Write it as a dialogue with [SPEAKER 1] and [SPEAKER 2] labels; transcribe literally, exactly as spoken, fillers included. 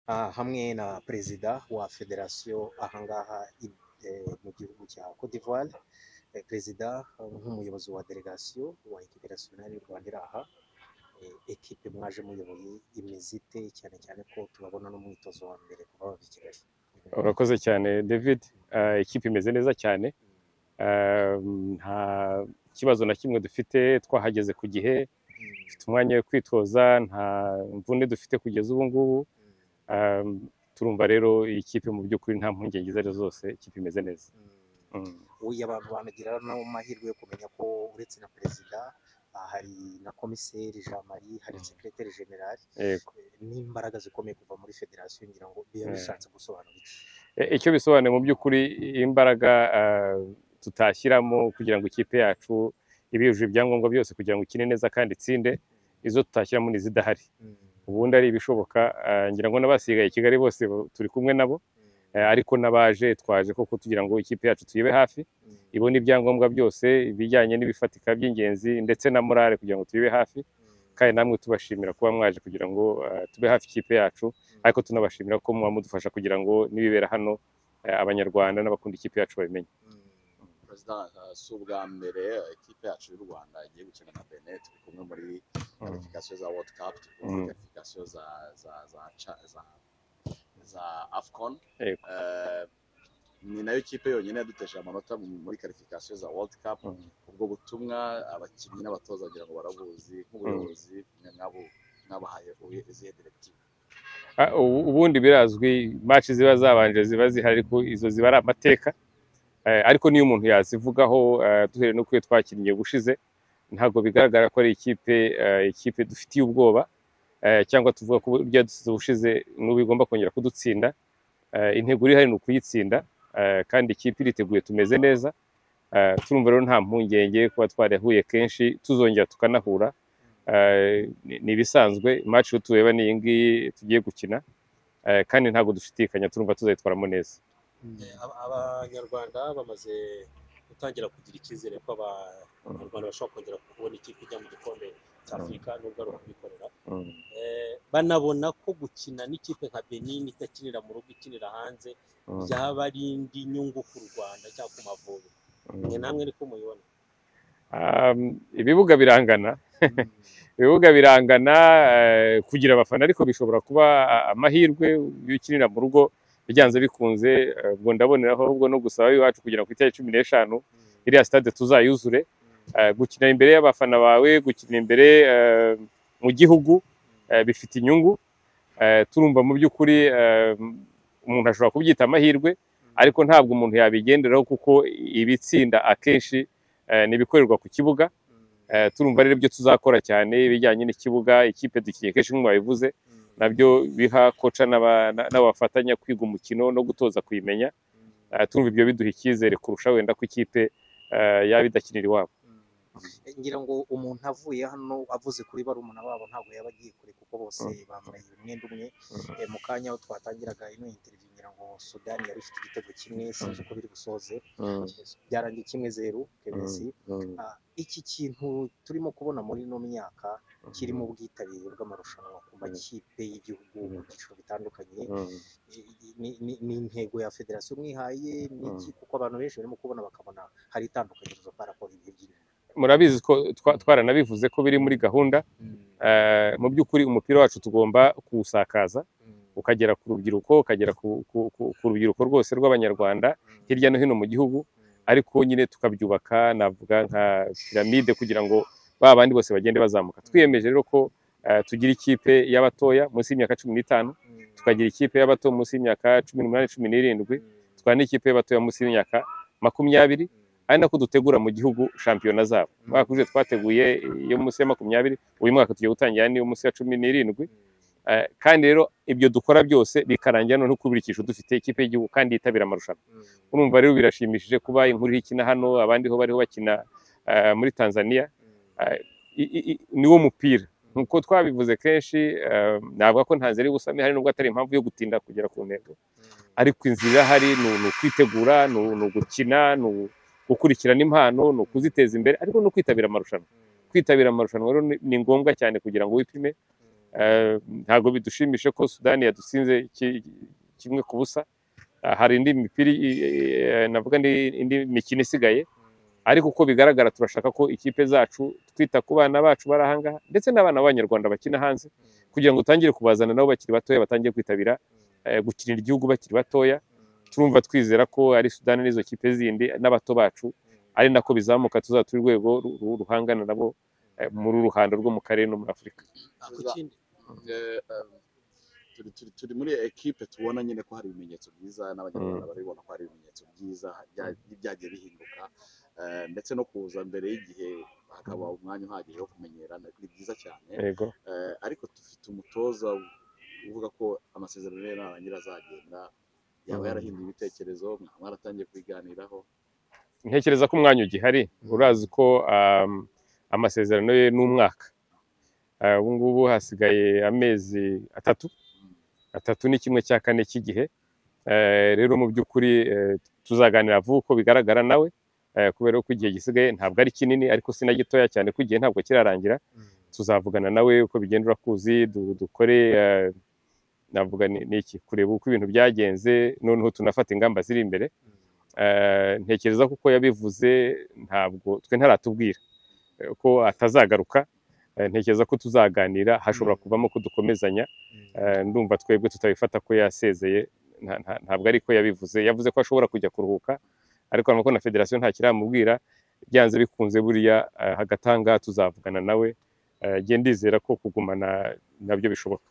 [SPEAKER 1] ah, hamwe na perezida wa federasiyo ahangaha mu gihugu cya Cote d'Ivoire. Perezida nk'umuyobozi wa delegasiyo wa ekipe nasiyonari y'u Rwanda iri aha, ekipe mwaje muyoboye imeze ite, cyane cyane ko tubabona n'umwitozo wa mbere kuva bava i Kigali?
[SPEAKER 2] Urakoze cyane David. Ekipe imeze neza cyane, nta kibazo na kimwe dufite, twahageze ku gihe, dufite umwanya wo kwitoza, nta mvune dufite kugeza ubu ngubu. Turumva rero iyi kipe mu by'ukuri nta mpungenge izo ari zo zose, ikipe imeze neza.
[SPEAKER 1] Uyu abantu banagira n'amahirwe yo kumenya ko uretse na perezida hari na komiseri Jean Marie, hari secrétaire general, n'imbaraga zikomeye kuva muri federasiyo, ngira ngo biba bishatse gusobanura iki?
[SPEAKER 2] Icyo bisobanuye mu by'ukuri, imbaraga tutashyiramo kugira ngo ikipe yacu ibe yujuje ibyangombwa byose kugira ngo ikine neza kandi itsinde, izo tutashyiramo ni izidahari. Ubundi ari ibishoboka, ngira ngo n'abasigaye i Kigali bose turi kumwe nabo, ariko n'abaje twaje koko tugira ngo ikipe yacu tuyibe hafi, ibone ibyangombwa byose ibijyanye n'ibifatika by'ingenzi ndetse na morale kugira ngo tuyibe hafi. Kandi namwe tubashimira kuba mwaje kugira ngo tube hafi ikipe yacu, ariko tunabashimira ko muba mudufasha kugira ngo n'ibibera hano abanyarwanda n'abakunda ikipe yacu babimenye.
[SPEAKER 3] Perezida, si ubwa mbere ikipe yacu y'u Rwanda igiye gukina na Benin, turi kumwe muri qualification za World Cup, turi kumwe muri qualification za za za za za AFCON. Ni nayo kipe yonyine yaduteje amanota muri qualification za World Cup. Ubwo butumwa abakinnyi n'abatoza kugira ngo barabuzi nk'ubuyobozi nk'abo n'abahaye izihe directive?
[SPEAKER 2] Ubundi birazwi, match ziba zabanje ziba zihari, ariko izo ziba ari amateka. Ariko niyo umuntu yazivugaho duhere no kwiye twakinnye gushize, ntabwo bigaragara ko ari ikipe ikipe dufitiye ubwoba, cyangwa tuvuga ko burya dusize ubushize n'ubu igomba kongera kudutsinda. Intego iri hari ni ukuyitsinda, kandi ikipe iriteguye, tumeze neza. Turumva rero nta mpungenge kuba twarahuye kenshi, tuzongera tukanahura. Ni ibisanzwe, match yo tureba ni iyi ngiyi tugiye gukina, kandi ntabwo dushidikanya, turumva tuzayitwaramo neza.
[SPEAKER 4] Abanyarwanda bamaze gutangira kugira icyizere ko abanyarwanda bashobora kongera kubona ikipe ijya mu gikombe cya Afurika nubwo ari ukubikorera. Banabona ko gukina n'ikipe nka Benin itakinira mu rugo, ikinira hanze, byaba ari indi nyungu ku Rwanda cyangwa ku Mavubi. Mwe namwe niko mubibona?
[SPEAKER 2] Ibibuga birangana, ibibuga birangana kugira abafana, ariko bishobora kuba amahirwe iyo ukinira mu rugo byanze bikunze. Ubwo ndaboneraho ahubwo no gusaba iwacu kugira ngo itariki cumi n'eshanu iriya stade tuzayuzure. Gukina imbere y'abafana bawe, gukina imbere mu gihugu bifite inyungu. Turumva mu by'ukuri umuntu ashobora kubyita amahirwe, ariko ntabwo umuntu yabigenderaho, kuko ibitsinda akenshi nibikorerwa ku kibuga. Turumva rero ibyo tuzakora cyane ibijyanye n'ikibuga, ikipe dukiye kenshi nk'uko babivuze, nabyo biha koca n'abafatanya kwiga umukino no gutoza kuyimenya. Turumva ibyo biduha icyizere kurusha wenda ko ikipe yaba idakinira iwabo.
[SPEAKER 1] Ngira ngo umuntu avuye hano avuze kuri barumuna babo ntabwo yaba agiye kure, kuko bose bambaye umwenda umwe. Mu kanya aho twatangiraga ino interview, ngira ngo Sudani yari ifite igitego kimwe, sinzi uko biri busoze, byarangiye kimwe zeru K B C. Iki kintu turimo kubona muri ino myaka kirimo ubwitabire bw'amarushanwa ku makipe y'igihugu mu byiciro bitandukanye, ni intego ya federasiyo mwihaye n'iki? Kuko abantu benshi barimo kubona bakabona hari itandukanyirizo paraporo ibihe by'inyuma.
[SPEAKER 2] Murabizi ko twaranabivuze ko biri muri gahunda. Mu by'ukuri umupira wacu tugomba kuwusakaza ukagera ku rubyiruko, ukagera ku rubyiruko rwose rw'abanyarwanda hirya no hino mu gihugu, ariko nyine tukabyubaka navuga nka piramide kugira ngo ba bandi bose bagende bazamuka. Twiyemeje rero ko tugira ikipe y'abatoya munsi y'imyaka cumi n'itanu, tukagira ikipe y'abato munsi y'imyaka cumi n'umunani cumi n'irindwi, tukaba n'ikipe y'abatoya munsi y'imyaka makumyabiri, ari nako dutegura mu gihugu shampiyona zabo. Mwaka uje twateguye iyo munsi ya makumyabiri, uyu mwaka tugiye gutangira niyo munsi ya cumi n'irindwi. Kandi rero ibyo dukora byose bikarangira no kuburikisha dufite ikipe y'igihugu kandi yitabira amarushanwa. Urumva rero birashimishije kuba inkuru ikina hano, abandi ho bariho bakina muri Tanzania. Niwo mupira nkuko twabivuze kenshi, navuga ko ntanze ari busame, hari nubwo atari impamvu yo gutinda kugera ku ntego, ariko inzira hari ni ukwitegura, ni ugukina, ni gukurikirana impano, ni ukuziteza imbere, ariko no kwitabira amarushanwa. Kwitabira amarushanwa rero ni ngombwa cyane kugira ngo wipime Eh, ntabwo bidushimishe ko Sudani yadutsinze ki- kimwe ku busa. Ah, hari indi mipira i- i- navuga ni indi mikino isigaye, ariko uko bigaragara turashaka ko ikipe zacu twita ku bana bacu bari ahangaha ndetse n'abana b'abanyarwanda bakina hanze, kugira ngo utangire kubazana nabo bakiri batoya batangiye kwitabira eh, gukinira igihugu bakiri batoya. Turumva twizera ko ari Sudani n'izo kipe zindi n'abato bacu ari nako bizamuka, tuzaba turi urwego ru- ru- ruhangana nabo eh, muri uru ruhando rwo mu karere no muri Afurika.
[SPEAKER 4] ku kindi
[SPEAKER 3] Eh, um, turi turi turi muri ekipe tubona nyine ko hari ibimenyetso byiza n'abanyarwanda barabibona ko hari ibimenyetso byiza bya- byagiye bihinduka, eh, ndetse no kuza mbere y'igihe hakaba umwanya uhagije wo kumenyerana ni byiza cyane.
[SPEAKER 2] Yego.
[SPEAKER 3] Eh, ariko dufite umutoza uvuga ko amasezerano ye narangira azagenda, yaba yarahinduye ibitekerezo, mwaratangiye kubiganiraho.
[SPEAKER 2] Ntekereza ko umwanya ugihari, urazi ko um, amasezerano ye n'umwaka. Uh, ubu ngubu hasigaye amezi atatu atatu ni kimwe cya kane cy'igihe. Eh, rero mu by'ukuri eh, tuzaganira vuba uko bigaragara nawe, eh, kubera ko igihe gisigaye ntabwo ari kinini ariko si na gitoya cyane ko igihe ntabwo kirarangira. Tuzavugana nawe uko bigenda urakuzi, du- dukore eh, navuga ni ni iki kureba uko ibintu byagenze, noneho tunafata ingamba ziri imbere. Eh, ntekereza ko uko yabivuze ntabwo twe ntaratubwira eh, ko atazagaruka. Eh, ntekereza ko tuzaganira, hashobora kuvamo ko dukomezanya. Eh, ndumva twebwe tutabifata ko yasezeye, nta- nta- ntabwo ari ko yabivuze. Yavuze ko ashobora kujya kuruhuka, ariko urabona ko na federasiyo nta kiramubwira. Byanze bikunze buriya eh, hagati aha ngaha tuzavugana nawe. Eh, njye ndizera ko kugumana nabyo bishoboka.